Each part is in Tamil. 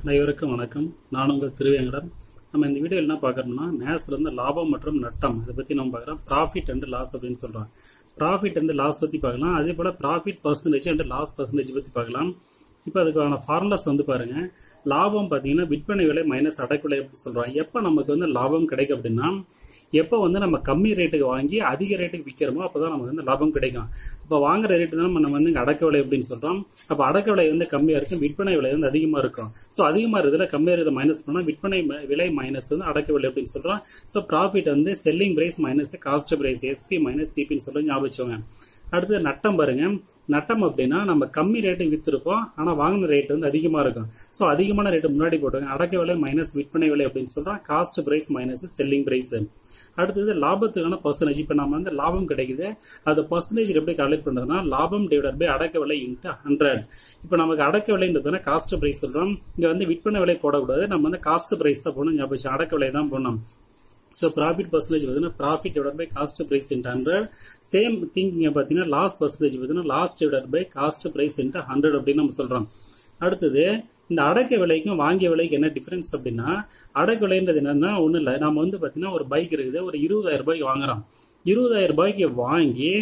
அனைவருக்கும் வணக்கம். நான் உங்கள் திருவேங்கடம். நம்ம இந்த வீடியோ என்ன பார்க்கறோம்னா, மேத்ஸ்ல இருந்து லாபம் மற்றும் நட்டம் இதை பத்தி நம்ம பார்க்கலாம். ப்ராஃபிட் அண்ட் லாஸ் அப்படின்னு சொல்றோம். ப்ராஃபிட் அண்ட் லாஸ் பத்தி பார்க்கலாம். அதே போல profit percentage and loss percentage பத்தி பார்க்கலாம். இப்போ அதுக்கான ஃபார்முலாஸ் பாருங்க. லாபம் பார்த்தீங்கன்னா விற்பனை விலை மைனஸ் அடக்க விலை அப்படின்னு சொல்றோம். எப்போ நமக்கு லாபம் கிடைக்கும் அப்படின்னா, எப்போ நம்ம கம்மி ரேட்டுக்கு வாங்கி அதிக ரேட்டுக்கு விற்கிறோமோ அப்போதான் நமக்கு லாபம் கிடைக்கும். அப்போ வாங்குற ரேட்டு தான் நம்ம அடக்க விலை அப்படின்னு சொல்றோம். அப்போ அடக்க விலை கம்மியா இருக்கும், விற்பனை விலை அதிகமா இருக்கும். ஸோ அதிகமா இருக்கிறதுல கம்மியா இருக்கிறத மைனஸ் பண்ணா விற்பனை விலை மைனஸ் அடக்க விலை அப்படின்னு சொல்றோம். So profit selling price minus cost price, SP minus சிபின்னு சொல்லி ஞாபகம் வச்சுக்கோங்க. அடுத்தது நட்டம் பாருங்க. நட்டம் அப்படின்னா நம்ம கம்மி ரேட்டுக்கு வித்துருப்போம், ஆனா வாங்கின ரேட் அதிகமா இருக்கும். ஸோ அதிகமான ரேட்டு முன்னாடி போட்டுங்க. அடக்க விலை மைனஸ் விற்பனை விலை அப்படின்னு சொல்றோம். Cost price minus selling price. அடுத்தது லாபத்துக்கான பர்சன்டேஜ். இப்ப நம்ம லாபம் கிடைக்குது, அது பர்சன்டேஜ் எப்படி கால்குலேட் பண்றதுன்னா, லாபம் டிவைடட் பை அடக்க விலை இன்ட்டு 100. இப்ப நமக்கு அடக்க விலைன்றது காஸ்ட் பிரைஸ் சொல்றோம். இங்க விற்பனை விலை போடக்கூடாது, நம்ம காஸ்ட் பிரைஸ் தான் போடணும். ஞாபகம், அடக்க விலை தான் போடணும். So profit percentage profit divided by cost price into 100. Same thing இங்க பாத்தீங்கன்னா loss percentage loss divided by cost price into 100 அப்படின்னு நம்ம சொல்றோம். அடுத்தது இந்த அடக்க விலைக்கும் வாங்கிய விலைக்கு என்ன டிஃபரன்ஸ் அப்படின்னா, அடக்க விலைன்றது என்னன்னா ஒண்ணு இல்ல, நம்ம பாத்தீங்கன்னா ஒரு பைக் இருக்குது, ஒரு 20,000 ரூபாய்க்கு வாங்குறோம். 20,000 ரூபாய்க்கு வாங்கி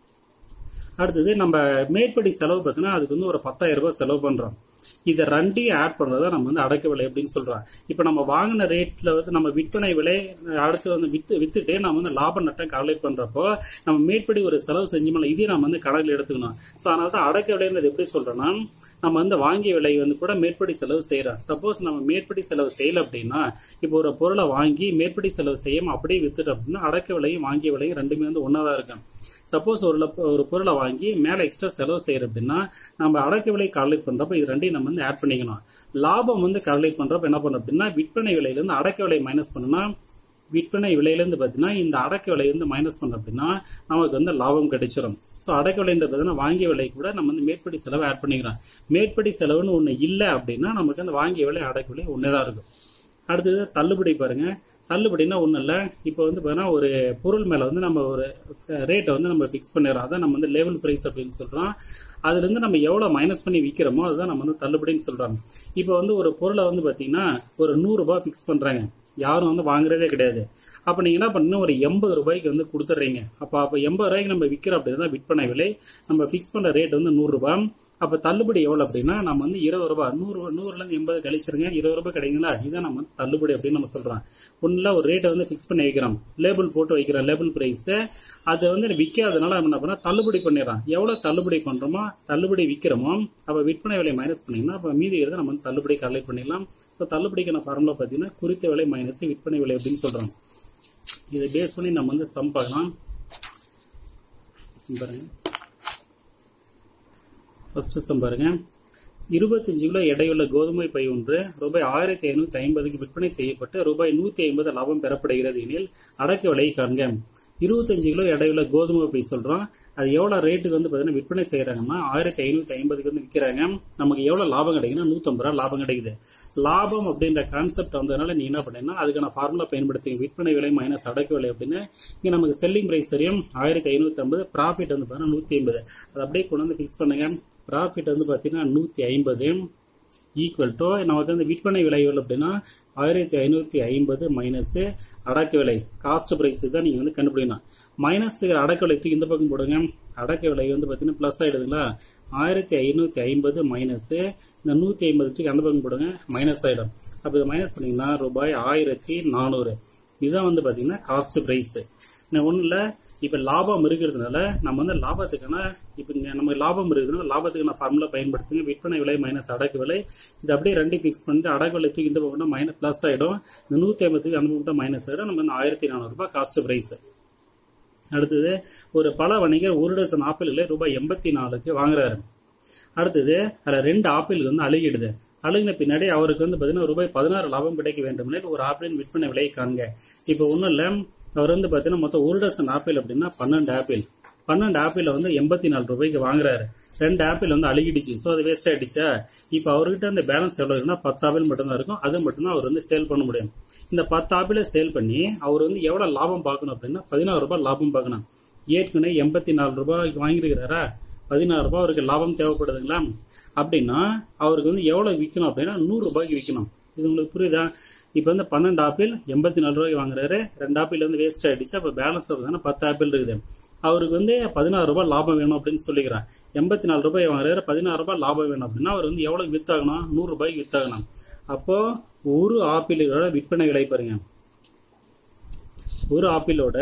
அடுத்தது நம்ம மேற்படி செலவு பார்த்தீங்கன்னா அதுக்கு ஒரு 10,000 ரூபாய் செலவு பண்றோம். இதை ரெண்டையும் ஆட் பண்றதா நம்ம அடக்க விலை அப்படின்னு சொல்றோம். இப்ப நம்ம வாங்கின ரேட்ல நம்ம விற்பனை விலை அடுத்து வித்துட்டு நம்ம லாப நட்டம் கால்குலேட் பண்றப்போ நம்ம மேற்படி ஒரு செலவு செஞ்சோம்ல, இதையும் நம்ம கணக்கில் எடுத்துக்கணும். ஸோ அதனாலதான் அடக்க விலைன்றது எப்படி சொல்றோம்னா, நம்ம வாங்கிய விலை கூட மேற்படி செலவு செய்யறோம். சப்போஸ் நம்ம மேற்படி செலவு செய்யல அப்படின்னா, இப்போ ஒரு பொருளை வாங்கி மேற்படி செலவு செய்யாம அப்படியே வித்துட்டோம் அப்படின்னா அடக்க விலையும் வாங்கிய விலையும் ரெண்டுமே ஒன்னாதான் இருக்கும். சப்போஸ் ஒரு பொருளை வாங்கி மேல எக்ஸ்ட்ரா செலவு செய்யற அப்படின்னா நம்ம அடக்க விலை கால்குலேட் பண்றப்ப இது ரெண்டையும் நம்ம ஆட் பண்ணிக்கணும். லாபம் கால்குலேட் பண்றப்ப என்ன பண்ணணும் அப்படின்னா, விற்பனை விலையில இருந்து அடக்க விலை மைனஸ் பண்ணனா, விற்பனை விலையில இருந்து பாத்தீங்கன்னா இந்த அடக்க விலை மைனஸ் பண்ண அப்படின்னா நமக்கு லாபம் கிடைச்சிடும். ஸோ அடக்க விலைன்றது வாங்கிய விலை கூட நம்ம மேற்படி செலவு ஆட் பண்ணிக்கிறோம். மேற்படி செலவுன்னு ஒண்ணு இல்லை அப்படின்னா நமக்கு வாங்கிய விலை அடக்க விலை ஒன்னேதான் இருக்கும். அடுத்தது தள்ளுபடி பாருங்க. தள்ளுபடினா ஒன்றும் இல்லை, இப்போ பார்த்தீங்கன்னா ஒரு பொருள் மேலே நம்ம ஒரு ரேட்டை நம்ம ஃபிக்ஸ் பண்ணிடுறோம். அதான் நம்ம லேபிள் பிரைஸ் அப்படின்னு சொல்கிறோம். அதுலேருந்து நம்ம எவ்வளோ மைனஸ் பண்ணி விற்கிறோமோ அதுதான் நம்ம தள்ளுபடின்னு சொல்கிறாங்க. இப்போ ஒரு பொருளை பார்த்தீங்கன்னா ஒரு 100 ரூபாய் ஃபிக்ஸ் பண்ணுறாங்க, யாரும் வாங்குறதே கிடையாது. அப்ப நீங்க என்ன பண்ணணும், ஒரு 80 ரூபாய்க்கு கொடுத்துறீங்க. அப்ப 80 ரூபாய்க்கு நம்ம விற்கிறோம் அப்படின்னா விற்பனை விலை, நம்ம ஃபிக்ஸ் பண்ற ரேட் 100 ரூபாய். அப்ப தள்ளுபடி எவ்வளவு அப்படின்னா நம்ம 20 ரூபாய், 100ல இருந்து 80 கழிச்சிருங்க, 20 ரூபாய் கிடைக்குங்களா, இதான் நம்ம தள்ளுபடி அப்படின்னு நம்ம சொல்றோம். ஒண்ணுல ஒரு ரேட்டை ஃபிக்ஸ் பண்ணி வைக்கிறோம், லேபிள் போட்டு வைக்கிறோம், லேபிள் பிரைஸ். அதை விற்காதனால நம்ம என்ன பண்ணா தள்ளுபடி பண்ணிடுறோம். எவ்வளவு தள்ளுபடி பண்றோமோ, தள்ளுபடி விற்கிறோமோ, அப்ப விற்பனை விலை மைனஸ் பண்ணீங்கன்னா அப்ப மீதி இருக்கிறத நம்ம தள்ளுபடி கால்குலேட் பண்ணிடலாம். இப்போ தள்ளுபடிக்கான ஃபார்முலா பார்த்தீங்கன்னா குறித்த விலை மைனஸ் விற்பனை விலை அப்படின்னு சொல்றோம். இதை பேஸ் பண்ணி நம்ம சம் பார்க்கலாம். பாருங்க, ஃபர்ஸ்ட் சம் பாருங்க. 25 கிலோ எடையுள்ள கோதுமை பை ஒன்று ரூபாய் 1550க்கு விற்பனை செய்யப்பட்டு ரூபாய் 150 லாபம் பெறப்படுகிறது எனில் அடக்க விலையை காண்க. 25 கிலோ எடையுள்ள கோதுமை பை சொல்றோம். அது எவ்வளவு ரேட்டுக்கு பாத்தீங்கன்னா விற்பனை செய்யறாங்கன்னா 1550க்கு விற்கிறாங்க. நமக்கு எவ்வளவு லாபம் கிடைக்குன்னா 150 ரூபாய் லாபம் கிடைக்குது. லாபம் அப்படின்ற கான்செப்ட் வந்ததுனால நீ என்ன பண்ணீங்கன்னா அதுக்கான ஃபார்முலா பயன்படுத்துங்க. விற்பனை விலை மைனஸ் அடக்க விலை அப்படின்னு இங்க நமக்கு செல்லிங் பிரைஸ் தெரியும் 1550, ப்ராஃபிட் பாத்தீங்கன்னா 150. அது அப்படியே கொண்டு பிக்ஸ் பண்ணுங்க. ப்ராஃபிட் பாத்தீங்கன்னா 150 ஈக்குவல் டு நமக்கு விற்பனை விலை எவ்வளவு அப்படின்னா 1550 மைனஸ் அடக்க விலை காஸ்ட் பிரைஸ் தான் நீங்க கண்டுபிடிக்கணும். மைனஸ் அடக்க விலை இந்த பக்கம் போடுங்க. அடக்க விலை பாத்தீங்கன்னா பிளஸ் ஆயிடுதுங்களா, 1550 மைனஸ் இந்த 150 அந்த பக்கம் போடுங்க, மைனஸ் ஆயிடும். அப்ப இதை மைனஸ் பண்ணீங்கன்னா ரூபாய் 1400. இதுதான் பாத்தீங்கன்னா காஸ்ட் பிரைஸ். ஒண்ணு இல்ல, இப்ப லாபம் இருக்கிறதுனால நம்ம லாபத்துக்கான இப்ப நமக்கு லாபம் இருக்கிறதுனால லாபத்துக்கான ஃபார்முலா பயன்படுத்துங்க. விற்பனை விலை மைனஸ் அடக்க விலை, இது அப்படியே ரெண்டு பிக்ஸ் பண்ணிட்டு அடக்க விலை தூக்கி இந்த பக்கம் மைனஸ் பிளஸ் ஆயிடும், இந்த 150 அந்த பக்கம் மைனஸ் ஆயிடும். நம்ம 1400 ரூபாய் காஸ்ட் பிரைஸ். அடுத்தது ஒரு பல வணிகர் ஒரு டசன் ஆப்பிள்களை ரூபாய் 84க்கு வாங்குறாரு. அடுத்தது அதுல 2 ஆப்பிள் அழுகிடுது. அழுகின பின்னாடி அவருக்கு பாத்தீங்கன்னா ரூபாய் 16 லாபம் கிடைக்க வேண்டும். ஒரு ஆப்பிளின் விற்பனை விலையை காண்க. இப்ப ஒண்ணும் இல்ல, அவர் பாத்தீங்கன்னா மொத்தம் ஒரு டசன் ஆப்பிள் அப்படின்னா 12 ஆப்பிள். 12 ஆப்பிள் 84 ரூபாய்க்கு வாங்குறாரு. 2 ஆப்பிள் அழுகிடுச்சு, சோ அது வேஸ்ட் ஆயிடுச்சா. இப்ப அவர்கிட்ட பேலன்ஸ் எவ்வளவு இருக்குன்னா 10 ஆப்பிள் மட்டும் தான் இருக்கும். அது மட்டும் தான் அவர் சேல் பண்ண முடியும். இந்த 10 ஆப்பிளை சேல் பண்ணி அவர் எவ்வளவு லாபம் பார்க்கணும் அப்படின்னா 16 ரூபாய் லாபம் பார்க்கணும். ஏற்கனவே 84 ரூபாய்க்கு வாங்கிருக்கிறாரா, 16 ரூபாய் அவருக்கு லாபம் தேவைப்படுதுங்களா. அப்படின்னா அவருக்கு வந்து எவ்வளவு விற்கணும் அப்படின்னா 100 ரூபாய்க்கு விற்கணும். இது உங்களுக்கு புரியுதா? இப்போ வந்து 12 ஆப்பிள் 84 ரூபாய்க்கு வாங்குறாரு, 2 ஆப்பிள் வந்து வேஸ்ட் ஆயிடுச்சு. அப்போ பேலன்ஸ் ஆகுதுன்னா 10 ஆப்பிள் இருக்குது. அவருக்கு வந்து 16 ரூபாய் லாபம் வேணும் அப்படின்னு சொல்லிக்கிறார். 84 ரூபாய் வாங்குறாரு, 16 ரூபாய் லாபம் வேணும் அப்படின்னா அவர் வந்து எவ்வளவு வித்தாகணும்? 100 ரூபாய்க்கு வித்தாகணும். அப்போ ஒரு ஆப்பிளோட விற்பனை விலை பாருங்க, ஒரு ஆப்பிளோட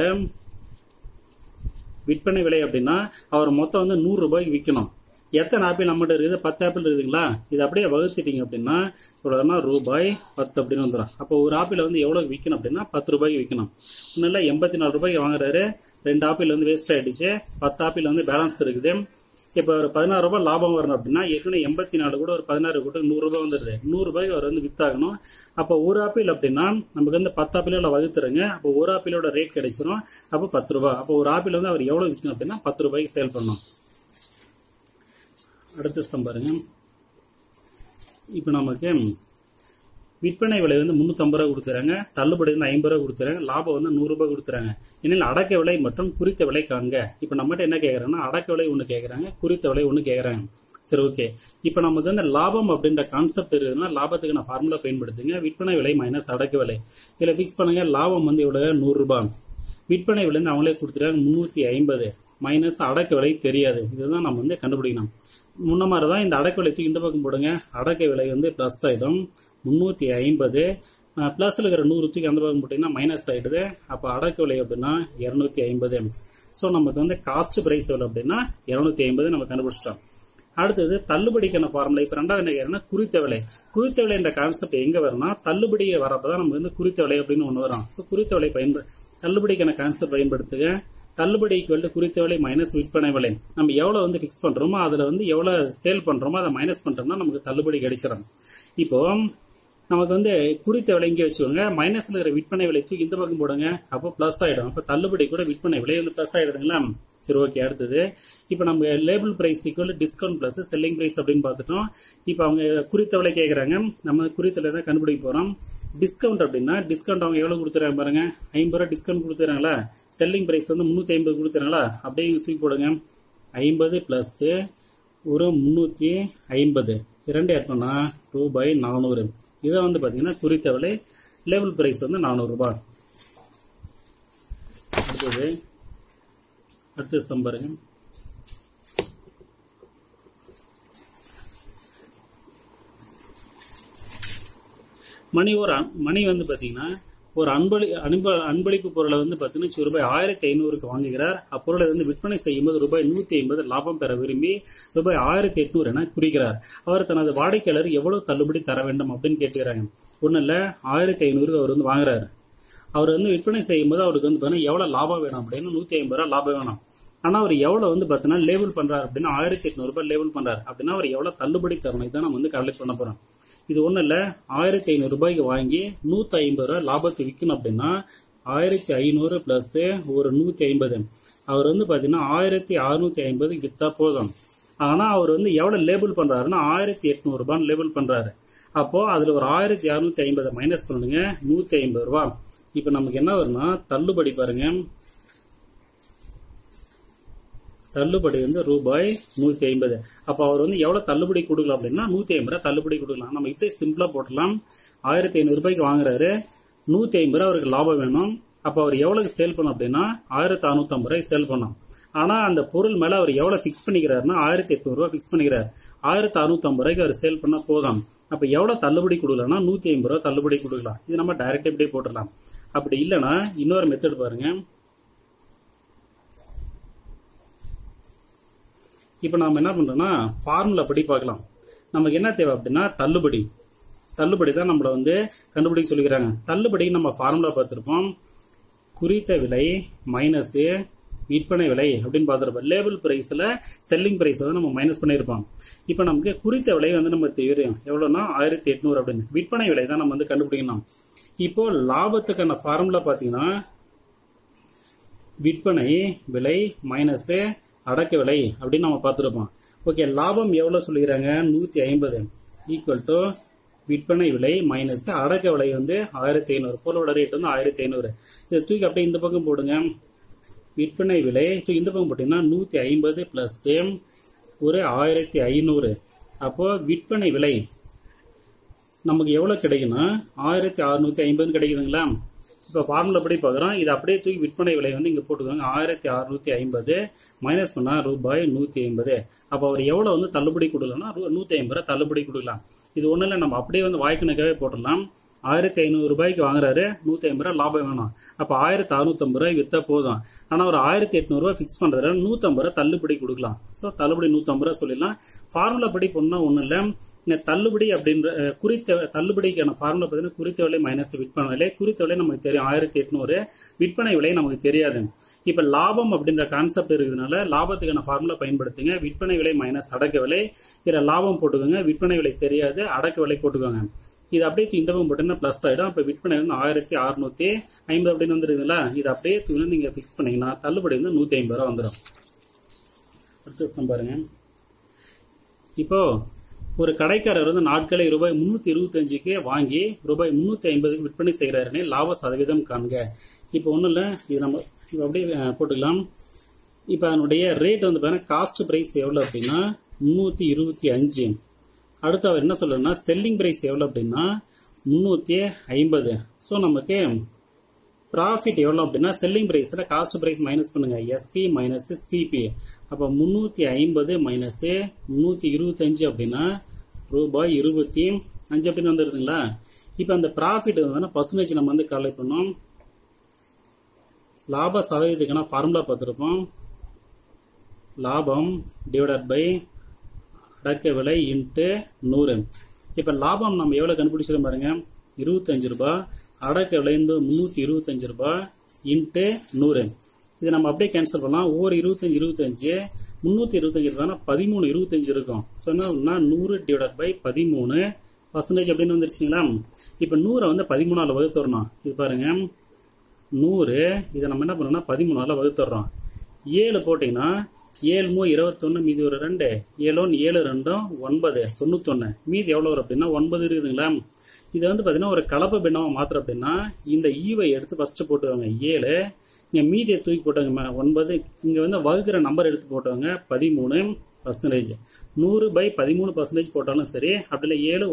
விற்பனை விலை அப்படின்னா அவர் மொத்தம் வந்து 100 ரூபாய்க்கு விற்கணும். எத்தனை ஆப்பிள் நம்மகிட்ட இருக்குது? 10 ஆப்பிள் இருக்குங்களா? இது அப்படியே வகுத்துட்டீங்க அப்படின்னா இவ்வளோனா ரூபாய் 10 அப்படின்னு வந்துடும். அப்போ ஒரு ஆப்பிள் வந்து எவ்வளவு விற்கணும் அப்படின்னா 10 ரூபாய்க்கு விற்கணும். ஒன்றும் 84 ரூபாய்க்கு வாங்குறாரு, 2 ஆப்பிள் வந்து வேஸ்ட் ஆயிடுச்சு, 10 ஆப்பிள் வந்து பேலன்ஸ் இருக்குது. இப்போ ஒரு 16 ரூபாய் லாபம் வரணும் அப்படின்னா ஏற்கனவே 84 கூட ஒரு 16 கூட 100 ரூபாய் வந்துடுது. 100 ரூபாய்க்கு அவர் வந்து வித்தாகணும். அப்போ ஒரு ஆப்பிள் அப்படின்னா நமக்கு வந்து 10 ஆப்பிளோட வகுத்துருங்க. அப்போ ஒரு ஆப்பிளோட ரேட் கிடைச்சிடும். அப்போ 10 ரூபாய். அப்போ ஒரு ஆப்பிள் வந்து அவர் எவ்வளவு விற்கணும் அப்படின்னா 10 ரூபாய்க்கு சேல் பண்ணணும். அடுத்த சம் பாருங்க. இப்போ நமக்கு விற்பனை விலை வந்து 350 ரூபாய் கொடுத்துறாங்க, தள்ளுபடி வந்து 50 ரூபாய் கொடுத்துறாங்க, லாபம் வந்து 100 ரூபாய் கொடுத்துறாங்க. ஏன்னா அடக்க விலை மற்றும் குறித்த விலை காண்க. இப்போ நம்மகிட்ட என்ன கேட்கறாங்கன்னா அடக்க விலை ஒன்று கேட்கறாங்க, குறித்த விலை ஒன்று கேட்கறாங்க. சரி, ஓகே. இப்போ நமக்கு வந்து லாபம் அப்படின்ற கான்செப்ட் இருக்குதுன்னா லாபத்துக்கு நான் ஃபார்முலா பயன்படுத்துங்க. விற்பனை விலை மைனஸ் அடக்க விலை. இதில் ஃபிக்ஸ் பண்ணுங்க. லாபம் வந்து இவ்வளவு 100 ரூபாய், விற்பனை விலை வந்து அவங்களே கொடுத்துறாங்க 350 மைனஸ் அடக்க விலை தெரியாது. இதுதான் நம்ம வந்து கண்டுபிடிக்கணும். முன்ன மாதிரி தான் இந்த அடக்க விலை தூக்கி இந்த பக்கம் போடுங்க. அடக்க விலை வந்து பிளஸ் ஆயிடும் 350, பிளஸ்ல இருக்கிற 100 தூக்கி அந்த பக்கம் போட்டீங்கன்னா மைனஸ் ஆயிடுது. அப்போ அடக்க விலை அப்படின்னா 250. ஸோ நமக்கு வந்து காஸ்ட் பிரைஸ் எவ்வளோ அப்படின்னா 250 நம்ம கண்டுபிடிச்சிட்டோம். அடுத்தது தள்ளுபடிக்கான ஃபார்முலா. இப்போ ரெண்டாவது என்ன கேட்கறேன்னா குறித்த விலை. குறித்த விலை என்ற கான்செப்ட் எங்க வரும்னா தள்ளுபடியை வரப்பதான் நமக்கு வந்து குறித்த விலை அப்படின்னு ஒன்று வரும். ஸோ குறித்த விலை தள்ளுபடிக்கான கான்செப்ட் பயன்படுத்துக. தள்ளுபடி ஈக்குவல் குறித்த விலை மைனஸ் விற்பனை விலை. நம்ம எவ்வளவு வந்து பிக்ஸ் பண்றோமோ அதுல வந்து எவ்வளவு சேல் பண்றோமோ அதை மைனஸ் பண்றோம்னா நமக்கு தள்ளுபடி கிடைச்சிடும். இப்போ நமக்கு வந்து குறித்த விலை இங்கே வச்சுக்கோங்க, மைனஸ்ல இருக்கிற விற்பனை விலை தூக்கி இந்த பக்கம் போடுங்க. அப்போ பிளஸ் ஆயிடும். அப்போ தள்ளுபடி கூட விற்பனை விலை வந்து பிளஸ் ஆயிடுதுங்களா? சரி, ஓகே. அடுத்தது இப்போ நம்ம label price equal discount plus selling price அப்படின்னு பார்த்துட்டோம். இப்போ அவங்க குறித்த விலை கேட்கறாங்க, நம்ம குறித்த விலை தான் கண்டுபிடிக்க போறோம். டிஸ்கவுண்ட் அப்படின்னா டிஸ்கவுண்ட் அவங்க எவ்வளவு கொடுத்துறாங்க பாருங்க, 50 ரூபாய் டிஸ்கவுண்ட் கொடுத்துறாங்களா? செல்லிங் பிரைஸ் வந்து 350 கொடுத்துறாங்களா? அப்படியே தூக்கி போடுங்க. 50 பிளஸ் ஒரு 350 இரண்டு எடுத்தோம்னா ரூபாய் 400. இதை வந்து பாத்தீங்கன்னா குறித்த விலை, லேபிள் பிரைஸ் வந்து 400 ரூபாய். அடுத்தது சம்பாருங்க. மணி வந்து பாத்தீங்கன்னா ஒரு அன்பளிப்பு பொருளை வந்து பாத்தீங்கன்னா ரூபாய் 1500க்கு வாங்குகிறார். அப்பொருளை வந்து விற்பனை செய்யும் போது ரூபாய் 150 லாபம் பெற விரும்பி ரூபாய் 1800 என குறிக்கிறார். அவர் தனது வாடிக்கையாளர் எவ்வளவு தள்ளுபடி தர வேண்டும் அப்படின்னு கேட்கிறாங்க. ஒண்ணு இல்ல, 1500க்கு அவர் வந்து வாங்குறாரு. அவர் வந்து விற்பனை செய்யும் போது அவருக்கு வந்து பாத்தீங்கன்னா எவ்வளவு லாபம் வேணும் அப்படின்னு 150 ரூபாய் லாபம் வேணும். ஆனா அவர் எவ்வளவு வந்து பாத்தீங்கன்னா லேபிள் பண்றாரு அப்படின்னா 1800 ரூபாய் லேபிள் பண்றாரு அப்படின்னா அவர் எவ்வளவு தள்ளுபடி தரணும், இதான் நம்ம வந்து கால்குலேட் பண்ண போறோம். இது ஒண்ணு இல்ல, 1500 ரூபாய்க்கு வாங்கி 150 ரூபாய் லாபத்தை விற்கணும் அப்படின்னா 1500 பிளஸ் ஒரு 150, அவர் வந்து பாத்தீங்கன்னா 1650 வித்தா போதும். ஆனா அவர் வந்து எவ்வளவு லேபிள் பண்றாருன்னா 1800 ரூபாய் லேபிள் பண்றாரு. அப்போ அதுல ஒரு 1650 மைனஸ் பண்ணுங்க, 150 ரூபாய். இப்ப நமக்கு என்ன வரும்னா தள்ளுபடி பாருங்க, தள்ளுபடி வந்து ரூபாய் 150. அப்ப அவர் வந்து எவ்வளவு தள்ளுபடி கொடுக்கலாம் அப்படின்னா 150 ரூபாய் தள்ளுபடி கொடுக்கலாம். நம்ம இப்படி சிம்பிளா போட்டலாம். 1500 ரூபாய்க்கு வாங்குறாரு, 150 ரூபாய் அவருக்கு லாபம் வேணும். அப்ப அவர் எவ்வளவு சேல் பண்ணும் அப்படின்னா 1650 ரூபாய் சேல் பண்ணும். ஆனா அந்த பொருள் மேல அவர் எவ்வளவு பிக்ஸ் பண்ணிக்கிறாருன்னா 1800 ரூபாய் பிக்ஸ் பண்ணிக்கிறார். 1650 ரூபாய்க்கு அவர் சேல் பண்ணா போதும். அப்ப எவ்வளவு தள்ளுபடி கொடுக்கலாம்னா 150 ரூபாய் தள்ளுபடி கொடுக்கலாம். இது நம்ம டைரக்டா இப்படியே போட்டுடலாம். அப்படி இல்லைன்னா இன்னொரு மெத்தட் பாருங்க. இப்ப நாம என்ன பண்றோம்னா ஃபார்முலா படி பார்க்கலாம். நமக்கு என்ன தேவை அப்படின்னா தள்ளுபடி தான் நம்மள வந்து கண்டுபிடிக்க சொல்லிக்கிறாங்க. தள்ளுபடி நம்ம ஃபார்முலா பார்த்திருப்போம். குறித்த விலை மைனஸ் விற்பனை விலை அப்படின்னு பார்த்திருப்போம். லேபிள் பிரைஸ்ல செல்லிங் பிரைஸ் வந்து நம்ம மைனஸ் பண்ணிருப்போம். இப்ப நமக்கு குறித்த விலை வந்து நம்ம தெரியும் எவ்வளவுனா 1800 அப்படின்னு. விற்பனை விலை தான் நம்ம வந்து கண்டுபிடிக்கணும். இப்போ லாபத்துக்கான ஃபார்முலா பாத்தீங்கன்னா விற்பனை விலை மைனஸ் அடக்க விலை அப்படின்னு நம்ம பார்த்துருப்போம். ஓகே, லாபம் எவ்வளவு சொல்லிக்கிறாங்க 150 ஈக்குவல் டு விற்பனை விலை மைனஸ் அடக்க விலை வந்து 1500. பொருளோட ரேட் வந்து 1500. இதை தூக்கி அப்படியே இந்த பக்கம் போடுங்க. விற்பனை விலை இந்த பக்கம் போட்டீங்கன்னா 150 பிளஸ் ஒரு 1500 அப்போ விற்பனை விலை நமக்கு எவ்வளோ கிடைக்குன்னா 1650 கிடைக்குதுங்களா. இப்போ ஃபார்முலா படி பார்க்குறோம். இது அப்படியே தூக்கி விற்பனை விலை வந்து இங்கே போட்டுக்கோங்க. 1650 மைனஸ் பண்ணால் ரூபாய் 150. அப்போ அவர் எவ்வளோ வந்து தள்ளுபடி கொடுக்கலாம்னா 150 ரூபா தள்ளுபடி கொடுக்கலாம். இது ஒன்றும் இல்லை, நம்ம அப்படியே வந்து வாய்க்கணுக்காகவே போட்டுடலாம். 1500 ரூபாய்க்கு வாங்குறாரு, 150 ரூபா லாபம் வேணும். அப்போ 1650 ரூபாய் விற்றா போதும். ஆனால் ஒரு 1800 ரூபா ஃபிக்ஸ் பண்ணுறதுல 150 ரூபா தள்ளுபடி கொடுக்கலாம். ஸோ தள்ளுபடி 150 ரூபா சொல்லிடலாம். ஃபார்முலா படி பண்ணால் ஒன்றும் இல்லை. இந்த தள்ளுபடி அப்படின்ற தள்ளுபடிக்கான ஃபார்முலா பார்த்தீங்கன்னா குறித்த விலை மைனஸ் விற்பனை விலை. குறித்த விலை நமக்கு தெரியும் 1800, விற்பனை விலை நமக்கு தெரியாது. இப்போ லாபம் அப்படின்ற கான்செப்ட் இருக்குதுனால லாபத்துக்கான ஃபார்முலா பயன்படுத்துங்க. விற்பனை விலை மைனஸ் அடக்க விலை. இதில் லாபம் போட்டுக்கோங்க, விற்பனை விலை தெரியாது, அடக்க விலை போட்டுக்கோங்க. இது அப்படியே இந்த பக்கம் போட்டீங்கன்னா பிளஸ் ஆகிடும். இப்போ விற்பனை வந்து 1650 அப்படின்னு வந்துருக்குங்களா. இது அப்படியே தூக்கி நீங்க ஃபிக்ஸ் பண்ணீங்கன்னா தள்ளுபடி வந்து 150 ரூபா வந்துடும். அடுத்து பாருங்க. இப்போ ஒரு கடைக்காரர் வந்து நாட்களை ரூபாய் 325க்கு வாங்கி ரூபாய் 350க்கு விற்பனை செய்கிறாருன்னு லாப சதவீதம் காண்க. இப்போ ஒன்றும் இல்லை, இது நம்ம இப்போ அப்படியே போட்டுக்கலாம். இப்போ அதனுடைய ரேட் வந்து பாருங்க, காஸ்ட் பிரைஸ் எவ்வளோ அப்படின்னா 325. அடுத்து அவர் என்ன சொல்றேன்னா செல்லிங் பிரைஸ் எவ்வளோ அப்படின்னா 350. ஸோ நமக்கு ப்ராஃபிட் எவ்வளோ அப்படின்னா செல்லிங் பிரைஸில் காஸ்ட் பிரைஸ் மைனஸ் பண்ணுங்க, எஸ்பி மைனஸ் சிபி. அப்போ 350 மைனஸ் 325 அப்படின்னா ரூபாய் 25 அப்படின்னு வந்துருதுங்களா. இப்போ அந்த ப்ராஃபிட் வந்து பர்சன்டேஜ் நம்ம வந்து கால்குலேட் பண்ணோம். லாப சதவீதத்துக்கான ஃபார்முலா பார்த்துருப்போம். லாபம் டிவைடட் பை அடக்க விலை இன்ட்டு 100. இப்போ லாபம் நம்ம எவ்வளோ கண்டுபிடிச்சிடும் பாருங்க, 25 ரூபாய். அடக்க விலை வந்து 325 ரூபாய் இன்ட்டு 100. இதை நம்ம அப்படியே கேன்சல் பண்ணலாம். ஒவ்வொரு 25 325 ரூபாய்னா 1325 இருக்கும். ஸோ என்ன 100 டிவைடட் பை 13% அப்படின்னு வந்துருச்சுங்களா. இப்போ 100 வந்து 13ஆல் வகுத்துறோம். இது பாருங்க 100, இதை நம்ம என்ன பண்ணோம்னா 13ஆல் வகுத்துறோம். 7 போட்டிங்கன்னா 7 21, மீதி ஒரு 2, 7 7 2 9 91. மீதி எவ்வளோ வரும் அப்படின்னா 9 இருக்குதுங்களா. இதை வந்து பார்த்தீங்கன்னா ஒரு கலப்பை பின்னமாக மாத்திரம் அப்படின்னா இந்த ஈவை எடுத்து ஃபர்ஸ்ட் போட்டுவாங்க 7, இங்கே மீதியை தூக்கி போட்டாங்க 9, இங்கே வந்து வகுக்கிற நம்பர் எடுத்து போட்டவங்க 13%. 100 பை 13% போட்டாலும் சரி, அப்படி இல்லை 7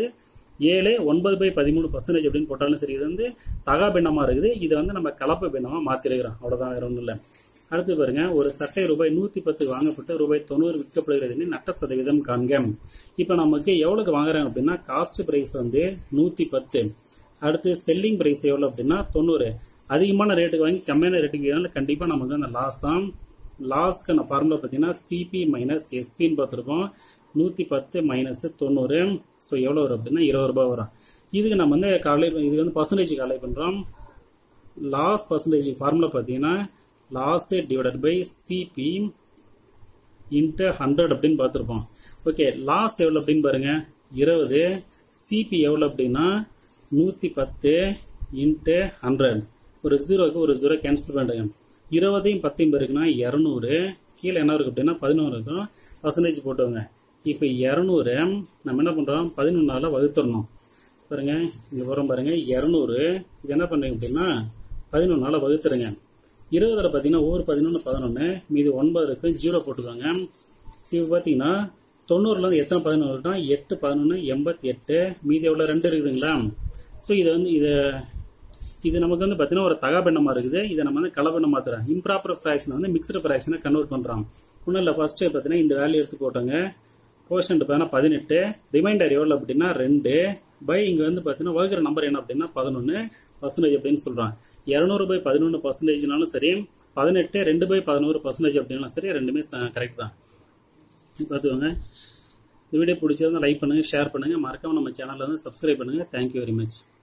9 பை 13% அப்படின்னு போட்டாலும் சரி. இது வந்து தகா பின்னமாக இருக்குது. இதை வந்து நம்ம கலப்பை பின்னமாக மாற்றிருக்கிறோம், அவ்வளோதான், வேற ஒன்றும் இல்லை. அடுத்து பாருங்க, ஒரு சட்டை ரூபாய் 110 வாங்கப்பட்டு ரூபாய் 90 விற்கப்படுகிறது, நட்ட சதவீதம் காண்க. இப்போ நமக்கு எவ்வளோக்கு வாங்குறாங்க அப்படின்னா காஸ்ட் பிரைஸ் வந்து 110. அடுத்து செல்லிங் பிரைஸ் எவ்வளோ அப்படின்னா 90. அதிகமான ரேட்டுக்கு வாங்கி கம்மியான ரேட்டுக்கு கண்டிப்பாக நமக்கு அந்த லாஸ் தான். லாஸ்க்கான ஃபார்முலா பார்த்தீங்கன்னா சிபி மைனஸ் எஸ்பின்னு பார்த்துருக்கோம். 110 மைனஸ் 90. ஸோ எவ்வளோ வரும் அப்படின்னா 20 ரூபாய் வரும். இதுக்கு நம்ம வந்து இதுக்கு வந்து பர்சன்டேஜ் கால்குலேட் பண்ணுறோம். லாஸ் பர்சன்டேஜ் ஃபார்முலா பார்த்தீங்கன்னா loss divided by CP into 100 அப்படின்னு பார்த்துருப்போம். ஓகே, லாஸ் எவ்வளோ அப்படின்னு பாருங்க 20, சிபி எவ்வளோ அப்படின்னா 110 இன்ட்டு 100. ஒரு 0க்கு ஒரு 0 கேன்சல் பண்ணுறேங்க. 20 10 இருக்குன்னா 200. கீழே என்ன இருக்குது அப்படின்னா 11 இருக்கும். பர்சன்டேஜ் போட்டுவாங்க. இப்போ 200 நம்ம என்ன பண்ணுறோம் 11ஆல் வகுத்துடணும். பாருங்க இங்கே வரும் பாருங்க 200. இது என்ன பண்ணுறீங்க அப்படின்னா 11ஆல் வகுத்துருங்க. 20 பார்த்தீங்கன்னா ஒவ்வொரு 11 11, மீது 9 இருக்கு, 0 போட்டுக்கோங்க. இப்போ பார்த்தீங்கன்னா 90ல எத்தனை 11 இருக்குன்னா 8 11 88, மீதி எவ்வளோ 2 இருக்குதுங்களா. ஸோ இதை வந்து இது நமக்கு வந்து பார்த்தீங்கன்னா ஒரு தகாபெண்ணமாக இருக்குது. இதை நம்ம வந்து கலபெண்ணம் மாற்றுறோம். இம்ப்ராப்பர் ஃப்ராக்ஷனை வந்து மிக்சடு ஃப்ராக்ஷனை கன்வெர்ட் பண்ணுறோம். ஒன்றும் இல்லை, ஃபர்ஸ்ட் பார்த்தீங்கன்னா இந்த வேல்யூ எடுத்து போட்டோங்க. கோஷன்ட் பார்த்தீங்கன்னா 18, ரிமைண்டர் எவ்வளோ அப்படின்னா 2 பை இங்கே வந்து பார்த்தீங்கன்னா வகுக்கிற நம்பர் என்ன அப்படின்னா 11% அப்படின்னு சொல்கிறோம். 200 பை 11%னாலும் சரி, 18 2 பை 11% அப்படின்னாலும் சரி, ரெண்டுமே கரெக்ட் தான். பார்த்துக்கோங்க. இந்த வீடியோ பிடிச்சிருந்தா லைக் பண்ணுங்கள், ஷேர் பண்ணுங்கள், மறக்காம நம்ம சேனலில் வந்து சப்ஸ்கிரைப் பண்ணுங்கள். Thank you very much.